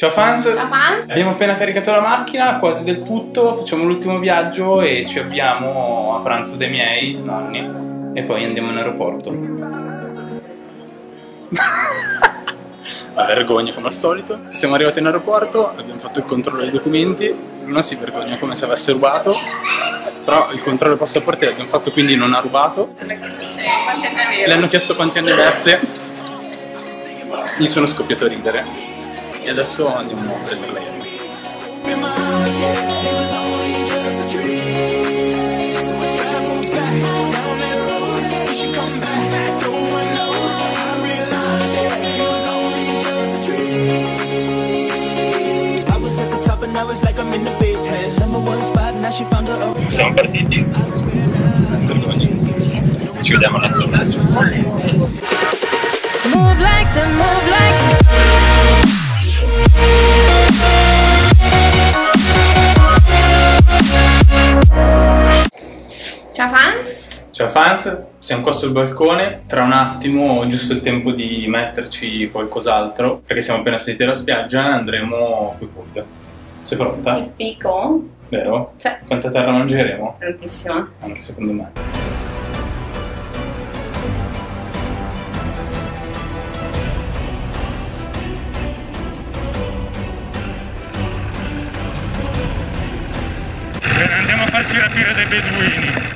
Ciao fans. Ciao fans. Abbiamo appena caricato la macchina, quasi del tutto, facciamo l'ultimo viaggio e ci avviamo a pranzo dei miei nonni e poi andiamo in aeroporto. La vergogna come al solito. Siamo arrivati in aeroporto, abbiamo fatto il controllo dei documenti, Luna si vergogna come se avesse rubato, però il controllo dei passaporti l'abbiamo fatto, quindi non ha rubato. Le hanno chiesto quanti anni avesse, gli sono scoppiato a ridere e adesso andiamo a prendere l'aereo. Siamo partiti. Vergogna. Ci vediamo all'attorno. Move like the move like Ciao fans. Ciao fans, siamo qua sul balcone. Tra un attimo ho giusto il tempo di metterci qualcos'altro perché siamo appena saliti alla spiaggia e andremo qui Quicwood. Sei pronta? Che fico. Vero? Sì. Quanta terra mangeremo? Tantissima. Anche secondo me. Andiamo a farci la fila dei beduini.